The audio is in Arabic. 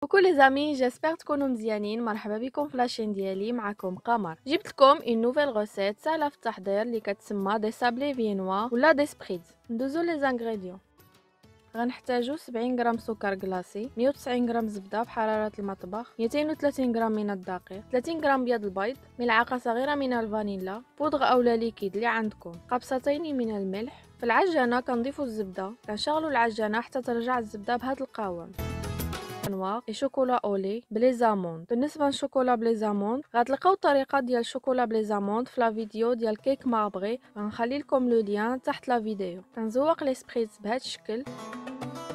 كوكو لي زامي، جيسبر تكونوا مزيانين. مرحبا بكم في لاشين ديالي، معكم قمر. جبت لكم اون نوفيل غوسيت سهله في التحضير اللي كتسمى دي سابلي فينوا ولا دي سبريتز. ندوزو لي زانغريديون. غنحتاجو 70 غرام سكر كلاصي، 190 غرام زبده بحراره المطبخ، 230 غرام من الدقيق، 30 غرام بيض البيض، ملعقه صغيره من الفانيلا، بودغ اولا ليكيد اللي عندكم، قبصتين من الملح. في العجانه كنضيفو الزبده، كنشغلو العجانه حتى ترجع الزبده بهذا القوام. نوار اي شوكولا اولي بلي زاموند. بالنسبه للشوكولا بلي زاموند غتلقاو الطريقه ديال الشوكولا بلي زاموند في لا فيديو ديال كيك ماربري، غنخلي لكم لو لين تحت لا فيديو. كنزوق لي سبريتز بهذا الشكل.